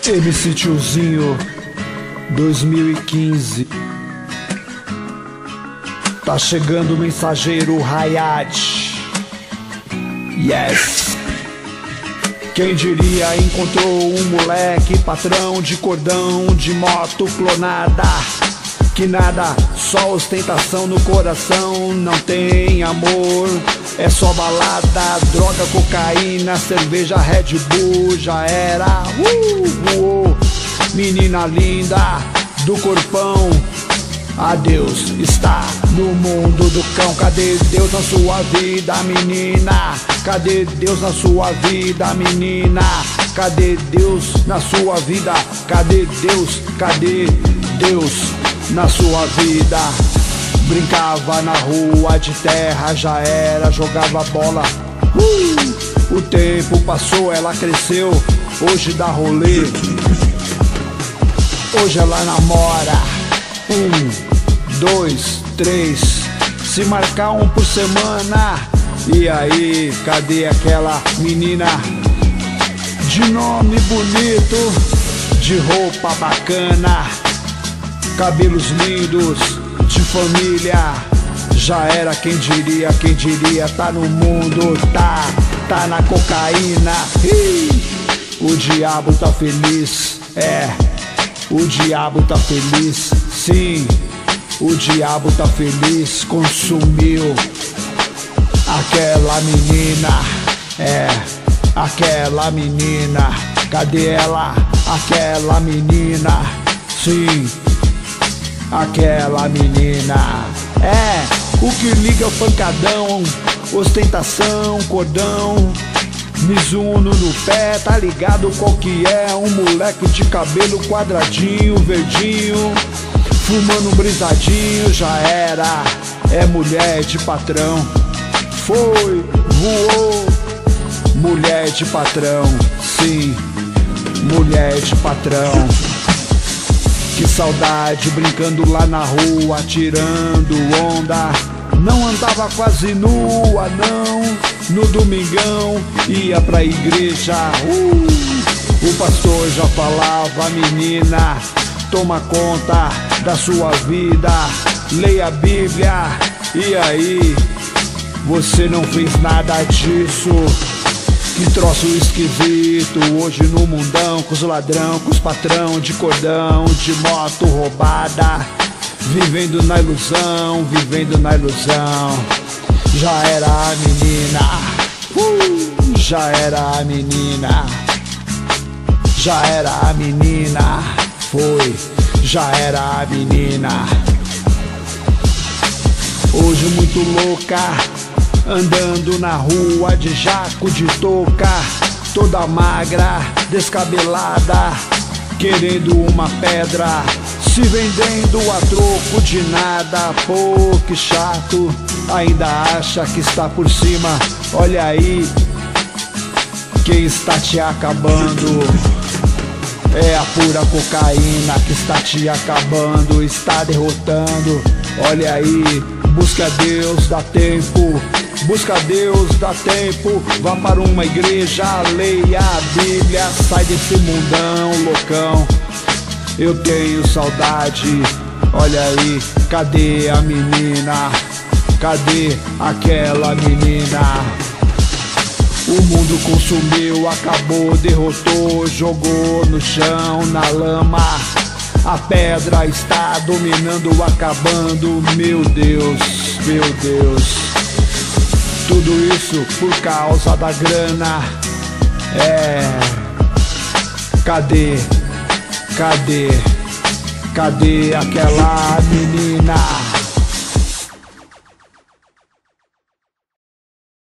MC Tiozinho 2015. Tá chegando o mensageiro Hayat. Yes. Quem diria encontrou um moleque patrão de cordão, de moto clonada. Que nada, só ostentação no coração, não tem amor. É só balada, droga, cocaína, cerveja, Red Bull, já era. Menina linda, do corpão, adeus, está no mundo do cão. Cadê Deus na sua vida, menina? Cadê Deus na sua vida, menina? Cadê Deus na sua vida? Cadê Deus? Cadê Deus na sua vida? Brincava na rua de terra, já era, jogava bola. O tempo passou, ela cresceu, hoje dá rolê. Hoje ela namora 1, 2, 3, se marcar um por semana. E aí, cadê aquela menina de nome bonito, de roupa bacana, cabelos lindos, de família? Já era, quem diria, tá no mundo, tá na cocaína. O diabo tá feliz, o diabo tá feliz, sim, o diabo tá feliz, consumiu aquela menina, aquela menina, cadê ela? Aquela menina, sim, aquela menina. O que liga é o pancadão, ostentação, cordão, Mizuno no pé, tá ligado qual que é? Um moleque de cabelo quadradinho, verdinho, fumando um brisadinho, já era. É mulher de patrão, foi, voou. Mulher de patrão, sim, mulher de patrão. Que saudade, brincando lá na rua, tirando onda. Não andava quase nua, não. No domingão, ia pra igreja. O pastor já falava, menina, toma conta da sua vida, leia a Bíblia. E aí, você não fez nada disso. Que troço esquisito, hoje no mundão, com os ladrão, com os patrão de cordão, de moto roubada, vivendo na ilusão, vivendo na ilusão. Já era a menina, já era a menina, já era a menina, foi, já era a menina. Hoje muito louca, andando na rua de jaco de touca, toda magra, descabelada, querendo uma pedra, se vendendo a troco de nada. Pô, que chato, ainda acha que está por cima. Olha aí, quem está te acabando é a pura cocaína que está te acabando, está derrotando. Olha aí, busca a Deus, dá tempo. Busca a Deus, dá tempo. Vá para uma igreja, leia a Bíblia, sai desse mundão loucão. Eu tenho saudade, olha aí, cadê a menina? Cadê aquela menina? O mundo consumiu, acabou, derrotou, jogou no chão, na lama. A pedra está dominando, acabando. Meu Deus, meu Deus. Tudo isso por causa da grana. Cadê? Cadê? Cadê aquela menina?